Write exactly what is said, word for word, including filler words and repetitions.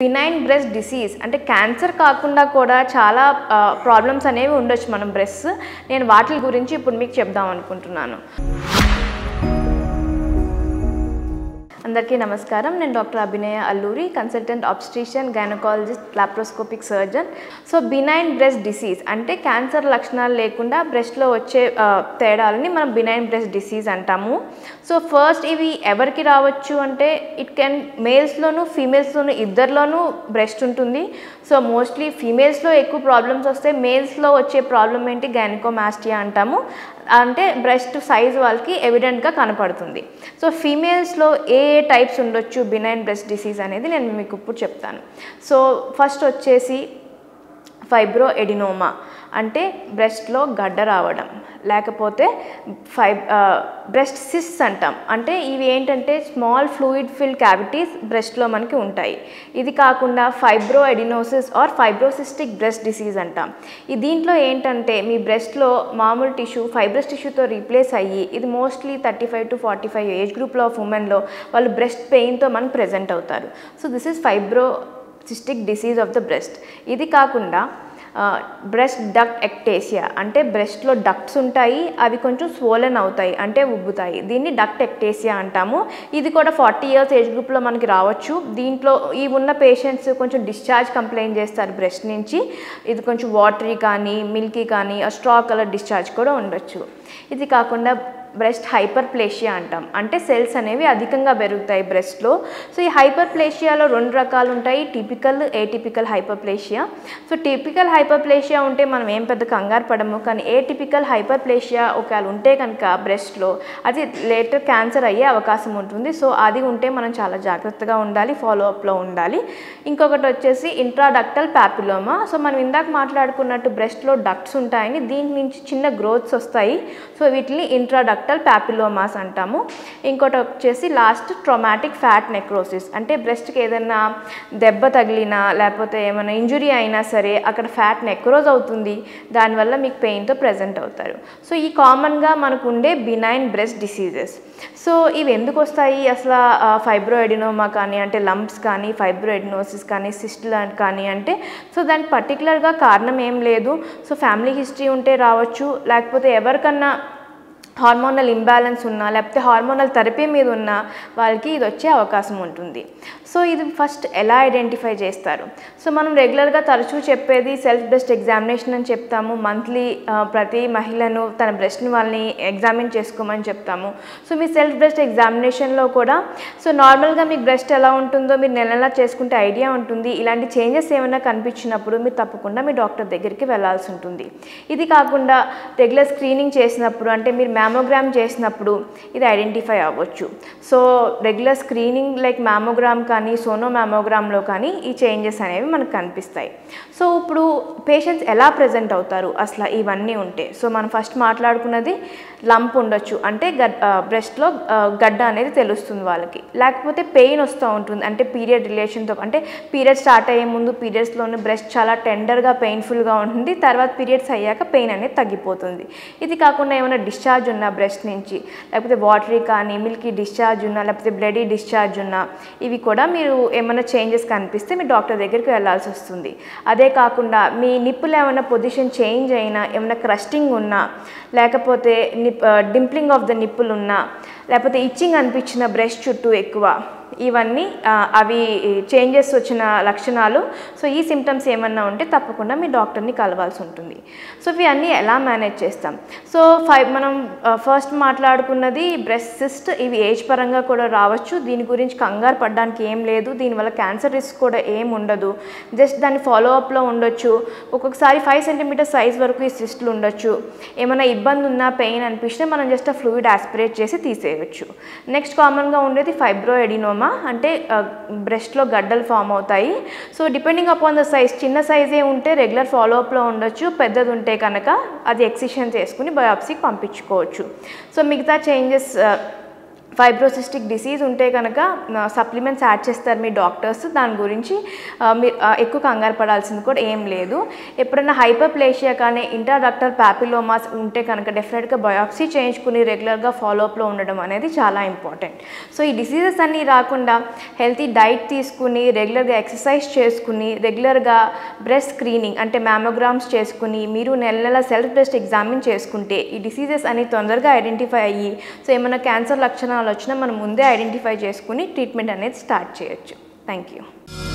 Benign breast disease అంటే cancer కాకుండా కూడా చాలా ప్రాబ్లమ్స్ అనేవి ఉండొచ్చు మనం బ్రెస్ట్. నేను వాటి గురించి ఇప్పుడు మీకు చెప్దాం అనుకుంటున్నాను. అందరికీ నమస్కారం. నేను doctor Abhinaya Alluri, consultant obstetrician, gynaecologist, laparoscopic surgeon. So benign breast disease అంటే క్యాన్సర్ లక్షణాలు లేకుండా బ్రెస్ట్లో వచ్చే తేడాలని మనం బినైన్ బ్రెస్ట్ డిసీజ్ అంటాము. సో ఫస్ట్ ఇవి ఎవరికి రావచ్చు అంటే ఇట్ కెన్ మేల్స్లోను ఫీమేల్స్లోను ఇద్దరిలోనూ బ్రెస్ట్ ఉంటుంది. సో మోస్ట్లీ ఫీమేల్స్లో ఎక్కువ ప్రాబ్లమ్స్ వస్తాయి. మేల్స్లో వచ్చే ప్రాబ్లం ఏంటి, గైనకోమాస్టియా అంటాము. అంటే బ్రెస్ట్ సైజ్ వాళ్ళకి ఎవిడెంట్గా కనపడుతుంది. సో ఫీమేల్స్లో ఏ ఏ టైప్స్ ఉండొచ్చు బినైన్ బ్రెస్ట్ డిసీజ్ అనేది నేను మీకు ఇప్పుడు చెప్తాను. సో ఫస్ట్ వచ్చేసి ఫైబ్రో ఎడినోమా అంటే బ్రెస్ట్లో గడ్డ రావడం, లేకపోతే ఫై బ్రెస్ట్ సిస్ట్స్ అంటాం. అంటే ఇవి ఏంటంటే స్మాల్ ఫ్లూయిడ్ ఫిల్ క్యావిటీస్ బ్రెస్ట్లో మనకి ఉంటాయి. ఇది కాకుండా fibroadenosis or fibrocystic breast disease అంటాం. ఈ దీంట్లో ఏంటంటే మీ బ్రెస్ట్లో మామూలు టిష్యూ ఫైబ్రస్ టిష్యూతో రీప్లేస్ అయ్యి, ఇది mostly thirty five to forty five age గ్రూప్లో ఆఫ్ ఉమెన్లో వాళ్ళు బ్రెస్ట్ పెయిన్తో మనకు ప్రెజెంట్ అవుతారు. So this is fibrocystic disease of the breast. ఇది కాకుండా బ్రెస్ట్ డక్ట్ ఎక్టేసియా అంటే బ్రెస్ట్లో డక్ట్స్ ఉంటాయి, అవి కొంచెం స్వోలన్ అవుతాయి అంటే ఉబ్బుతాయి. దీన్ని డక్ట్ ఎక్టేసియా అంటాము. ఇది కూడా ఫార్టీ ఇయర్స్ ఏజ్ గ్రూప్లో మనకి రావచ్చు. దీంట్లో ఈ ఉన్న పేషెంట్స్ కొంచెం డిశ్చార్జ్ కంప్లైంట్ చేస్తారు బ్రెస్ట్ నుంచి. ఇది కొంచెం వాటరీ కానీ మిల్కీ కానీ స్ట్రా కలర్ డిశ్చార్జ్ కూడా ఉండొచ్చు. ఇది కాకుండా బ్రెస్ట్ హైపర్ప్లేషియా అంటాం. అంటే సెల్స్ అనేవి అధికంగా పెరుగుతాయి బ్రెస్ట్లో. సో ఈ హైపర్ప్లేషియాలో రెండు రకాలు ఉంటాయి, typical, atypical hyperplasia. So typical hyperplasia ఉంటే మనం ఏం పెద్ద కంగారు పడము. కానీ ఏటిపికల్ హైపర్ప్లేషియా ఒకవేళ ఉంటే కనుక బ్రెస్ట్లో అది లేటర్ క్యాన్సర్ అయ్యే అవకాశం ఉంటుంది. సో అది ఉంటే మనం చాలా జాగ్రత్తగా ఉండాలి, ఫాలోఅప్లో ఉండాలి. ఇంకొకటి వచ్చేసి ఇంట్రాడక్టల్ ప్యాపిలోమా. సో మనం ఇందాక మాట్లాడుకున్నట్టు బ్రెస్ట్లో డక్ట్స్ ఉంటాయని, దీని నుంచి చిన్న గ్రోత్స్ వస్తాయి. సో వీటిని ఇంట్రాడక్ట్ ప్యాపిలోమాస్ అంటాము. ఇంకోటి వచ్చేసి లాస్ట్ ట్రామాటిక్ ఫ్యాట్ నెక్రోసిస్. అంటే బ్రెస్ట్కి ఏదైనా దెబ్బ తగిలినా లేకపోతే ఏమైనా ఇంజురీ అయినా సరే అక్కడ ఫ్యాట్ నెక్రోజ్ అవుతుంది, దానివల్ల మీకు పెయిన్తో ప్రెజెంట్ అవుతారు. సో ఈ కామన్గా మనకు ఉండే బినైన్ బ్రెస్ట్ డిసీజెస్. సో ఇవి ఎందుకు వస్తాయి అసలు? ఫైబ్రో ఎడినోమా కానీ అంటే లంప్స్ కానీ, ఫైబ్రో ఎడినోసిస్ కానీ, సిస్ట్ కానీ అంటే సో దానికి పర్టికులర్గా కారణం ఏం లేదు. సో ఫ్యామిలీ హిస్టరీ ఉంటే రావచ్చు, లేకపోతే ఎవరికన్నా హార్మోనల్ ఇంబ్యాలెన్స్ ఉన్నా లేకపోతే హార్మోనల్ థెరపీ మీద ఉన్న వాళ్ళకి ఇది వచ్చే అవకాశం ఉంటుంది. సో ఇది ఫస్ట్ ఎలా ఐడెంటిఫై చేస్తారు? సో మనం రెగ్యులర్గా తరచూ చెప్పేది సెల్ఫ్ బ్రెస్ట్ ఎగ్జామినేషన్ అని చెప్తాము. మంత్లీ ప్రతి మహిళను తన బ్రెస్ట్ని వాళ్ళని ఎగ్జామిన్ చేసుకోమని చెప్తాము. సో మీ సెల్ఫ్ బ్రెస్ట్ ఎగ్జామినేషన్లో కూడా సో నార్మల్గా మీ బ్రెస్ట్ ఎలా ఉంటుందో మీరు నెల నెలా చేసుకుంటే ఐడియా ఉంటుంది. ఇలాంటి చేంజెస్ ఏమైనా కనిపించినప్పుడు మీరు తప్పకుండా మీ డాక్టర్ దగ్గరికి వెళ్ళాల్సి ఉంటుంది. ఇది కాకుండా రెగ్యులర్ స్క్రీనింగ్ చేసినప్పుడు అంటే మీరు మ్యామోగ్రామ్ చేసినప్పుడు ఇది ఐడెంటిఫై అవ్వచ్చు. So regular screening like mammogram కానీ సోనో మ్యామోగ్రామ్లో కానీ ఈ చేంజెస్ అనేవి మనకు కనిపిస్తాయి. సో ఇప్పుడు పేషెంట్స్ ఎలా ప్రెజెంట్ అవుతారు అసలు ఇవన్నీ ఉంటే? సో మనం ఫస్ట్ మాట్లాడుకున్నది లంప్ ఉండొచ్చు, అంటే గడ్ బ్రెస్ట్లో గడ్డ అనేది తెలుస్తుంది వాళ్ళకి. లేకపోతే పెయిన్ వస్తూ ఉంటుంది, అంటే పీరియడ్ రిలేషన్తో, అంటే పీరియడ్ స్టార్ట్ అయ్యే ముందు పీరియడ్స్లోనే బ్రెస్ట్ చాలా టెండర్గా పెయిన్ఫుల్గా ఉంటుంది, తర్వాత పీరియడ్స్ అయ్యాక పెయిన్ అనేది తగ్గిపోతుంది. ఇది కాకుండా ఏమైనా డిశ్చార్జ్ ఉన్న బ్రెస్ట్ నుంచి, లేకపోతే వాటరీ కానీ మిల్కీ డిశ్చార్జ్ ఉన్నా, లేకపోతే బ్లడీ డిశ్చార్జ్ ఉన్నా, ఇవి కూడా మీరు ఏమైనా చేంజెస్ కనిపిస్తే మీ డాక్టర్ దగ్గరికి వెళ్ళాల్సి వస్తుంది. అదే కాకుండా మీ నిప్పులు ఏమైనా పొజిషన్ చేంజ్ అయినా, ఏమైనా క్రస్టింగ్ ఉన్నా, లేకపోతే నిప్ డింప్లింగ్ ఆఫ్ ద నిప్పులు ఉన్నా, లేకపోతే ఇచ్చింగ్ అనిపించిన బ్రెస్ట్ చుట్టూ ఎక్కువ, ఇవన్నీ అవి చేంజెస్ వచ్చిన లక్షణాలు. సో ఈ సిమ్టమ్స్ ఏమన్నా ఉంటే తప్పకుండా మీ డాక్టర్ని కలవాల్సి ఉంటుంది. సో ఇవి అన్నీ ఎలా మేనేజ్ చేస్తాం? సో ఫైవ్ మనం ఫస్ట్ మాట్లాడుకున్నది బ్రెస్ట్ సిస్ట్. ఇవి ఏజ్ పరంగా కూడా రావచ్చు, దీని గురించి కంగారు పడడానికి ఏం లేదు. దీనివల్ల క్యాన్సర్ రిస్క్ కూడా ఏం ఉండదు, జస్ట్ దాన్ని ఫాలోఅప్లో ఉండొచ్చు. ఒక్కొక్కసారి ఫైవ్ సెంటీమీటర్ సైజ్ వరకు ఈ సిస్ట్లు ఉండొచ్చు. ఏమైనా ఇబ్బంది ఉన్నా, పెయిన్ అనిపిస్తే మనం జస్ట్ ఆ ఫ్లూయిడ్ ఆస్పిరేట్ చేసి తీసేయచ్చు. నెక్స్ట్ కామన్గా ఉండేది ఫైబ్రో ఎడినోమా. అంటే బ్రెస్ట్లో గడ్డలు ఫామ్ అవుతాయి. So depending upon the size, చిన్న సైజే ఉంటే రెగ్యులర్ ఫాలోఅప్లో ఉండొచ్చు, పెద్దది ఉంటే కనుక అది ఎక్సిషన్ చేసుకుని బయాప్సీకి పంపించుకోవచ్చు. సో మిగతా చేంజెస్ ఫైబ్రోసిస్టిక్ డిసీజ్ ఉంటే కనుక సప్లిమెంట్స్ యాడ్ చేస్తారు మీ డాక్టర్స్. దాని గురించి మీరు ఎక్కువ కంగారు పడాల్సింది కూడా ఏం లేదు. ఎప్పుడైనా హైపర్ప్లేషియా కానీ ఇంట్రాడక్టర్ ప్యాపిలోమాస్ ఉంటే కనుక డెఫినెట్గా బయాప్సీ చేయించుకుని రెగ్యులర్గా ఫాలోఅప్లో ఉండడం అనేది చాలా ఇంపార్టెంట్. సో ఈ డిసీజెస్ అన్నీ రాకుండా హెల్తీ డైట్ తీసుకుని రెగ్యులర్గా ఎక్సర్సైజ్ చేసుకుని రెగ్యులర్గా బ్రెస్ట్ స్క్రీనింగ్ అంటే మ్యామోగ్రామ్స్ చేసుకుని మీరు నెల నెల సెల్ఫ్ బ్రెస్ట్ ఎగ్జామిన్ చేసుకుంటే ఈ డిసీజెస్ అన్ని తొందరగా ఐడెంటిఫై అయ్యి సో ఏమైనా క్యాన్సర్ లక్షణాలు వచ్చినా మనం ముందే ఐడెంటిఫై చేసుకుని ట్రీట్మెంట్ అనేది స్టార్ట్ చేయొచ్చు. Thank you.